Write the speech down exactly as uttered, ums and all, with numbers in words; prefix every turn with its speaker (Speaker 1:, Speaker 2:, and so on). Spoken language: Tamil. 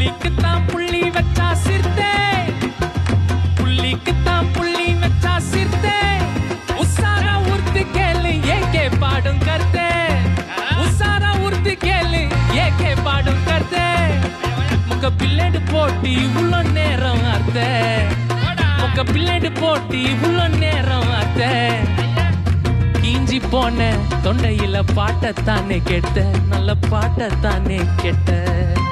Speaker 1: புள்ளிக்குத்தான் புள்ளி வச்சா சிரித்தே, புள்ளிக்குத்தான் புள்ளி வச்சா சிரித்தே, உசாரா உருத்து கேளு ஏகே பாடும் கருத்தே, உசாரா உருத்து கேளு ஏகே பாடும் கருத்தே, முக்க பிள்ளைடு போட்டி உள்ள நேரம் அர்த்த, முக்க பிள்ளைடு போட்டி உள்ள நேரம் அர்த்த, கீஞ்சி போன தொண்டையில பாட்டத்தானே கேட்ட, நல்ல பாட்டத்தானே கேட்ட.